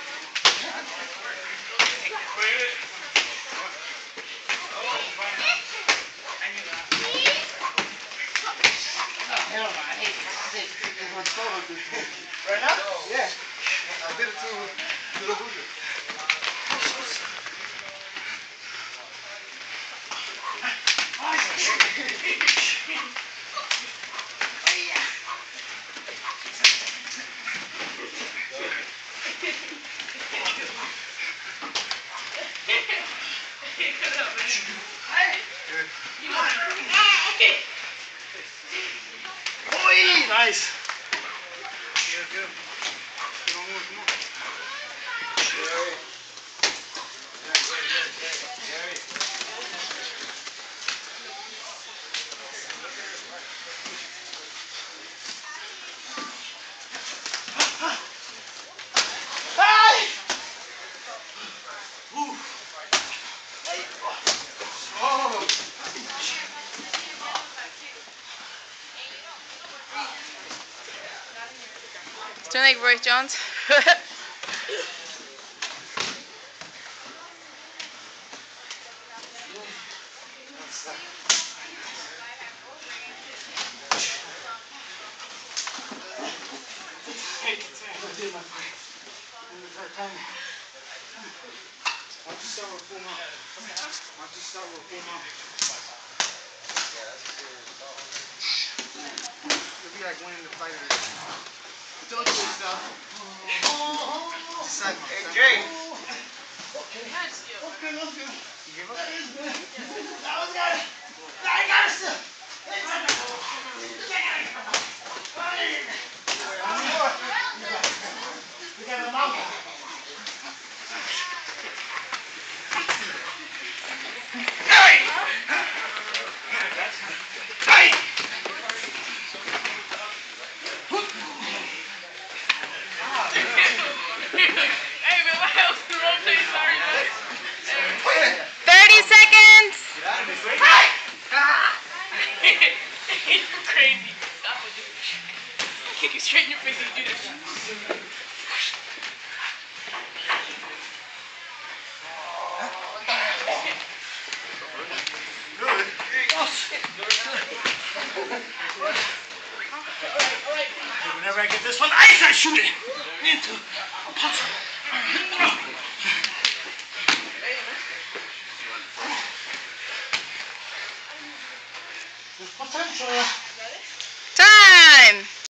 Right now? Yeah. I did it to the Hoosier. Nice. Good. Come on. Doing like Roy Jones. It'll be like winning the fight. Don't do stuff. Hey, Jay. Okay, let's go. You give up? That was good. I got it still. We got a mouth. You're crazy. Stop it, dude. I'll kick you straight in your face if you do this. Whenever I get this one, I shoot it into a puzzle. There's potential.